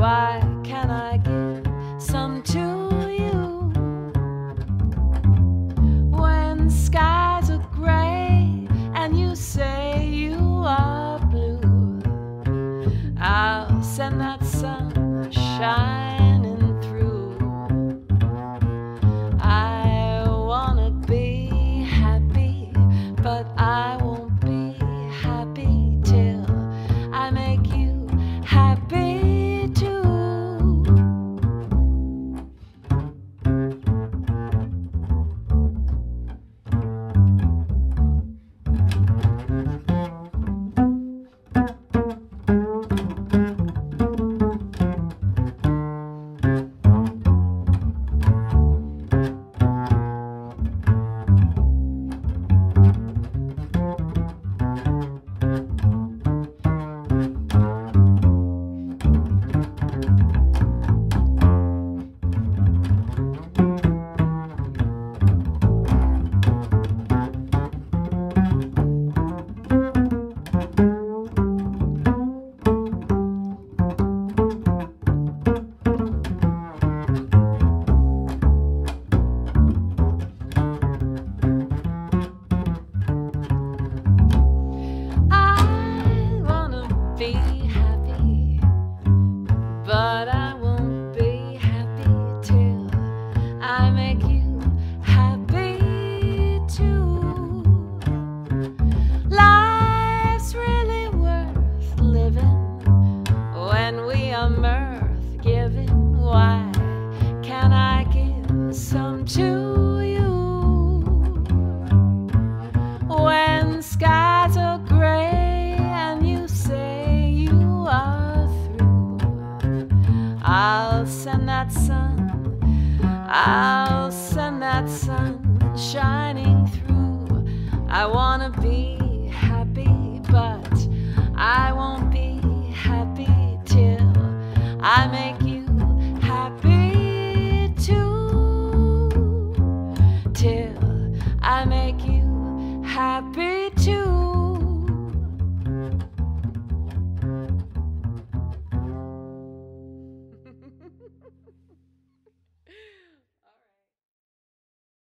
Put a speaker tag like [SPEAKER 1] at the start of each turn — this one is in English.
[SPEAKER 1] Why can't I give some to you? When skies are gray and you say you are blue, I'll send that sun shining through. I wanna be happy, but I won't be happy till I make you happy too. Be happy, but I won't be happy till I make you happy too. Life's really worth living when we are mirth giving. Why can't I give some to you? When skies are gray and you say I'll send that sun shining through. I wanna be happy, but I won't be happy till I make